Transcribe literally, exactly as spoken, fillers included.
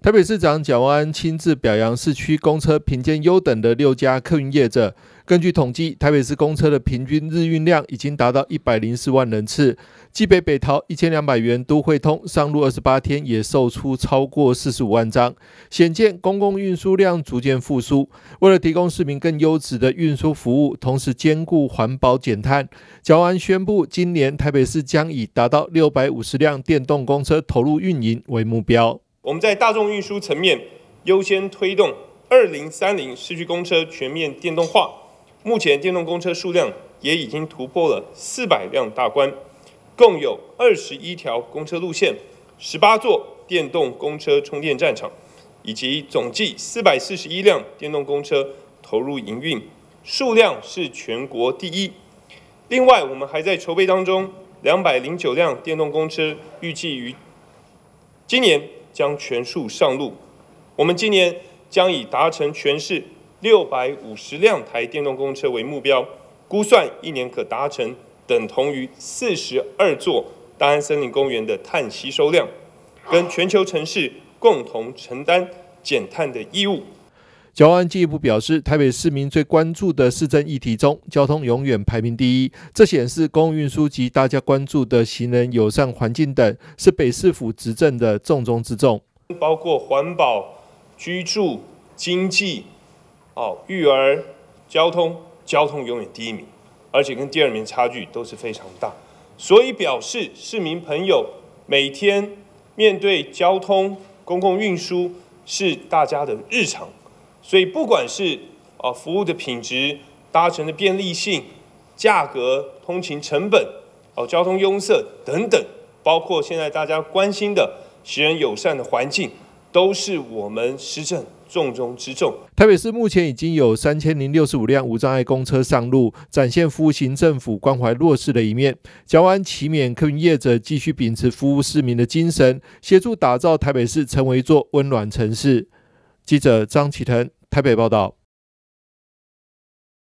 台北市长蒋万安亲自表扬市区公车评鉴优等的六家客运业者。根据统计，台北市公车的平均日运量已经达到一百零四万人次。基北北桃一千两百元都会通上路二十八天，也售出超过四十五万张，显见公共运输量逐渐复苏。为了提供市民更优质的运输服务，同时兼顾环保减碳，蒋万安宣布，今年台北市将以达到六百五十辆电动公车投入运营为目标。 我们在大众运输层面优先推动二零三零市区公车全面电动化，目前电动公车数量也已经突破了四百辆大关，共有二十一条公车路线、十八座电动公车充电站场，以及总计四百四十一辆电动公车投入营运，数量是全国第一。另外，我们还在筹备当中，两百零九辆电动公车预计于今年将全数上路。我们今年将以达成全市六百五十辆台电动公车为目标，估算一年可达成等同于四十二座大安森林公园的碳吸收量，跟全球城市共同承担减碳的义务。 蒋万安进一步表示，台北市民最关注的市政议题中，交通永远排名第一。这显示公共运输及大家关注的行人友善环境等，是北市府执政的重中之重。 包括环保、居住、经济、哦育儿、交通，交通永远第一名，而且跟第二名差距都是非常大。所以表示市民朋友每天面对交通、公共运输是大家的日常。所以，不管是啊服务的品质、搭乘的便利性、价格、通勤成本、哦交通拥塞等等，包括现在大家关心的行人友善的环境，都是我们施政重中之重。 台北市目前已经有三千零六十五辆无障碍公车上路，展现服务型政府关怀弱势的一面。蒋万安期勉客运业者继续秉持服务市民的精神，协助打造台北市成为一座温暖城市。记者张启腾台北报道。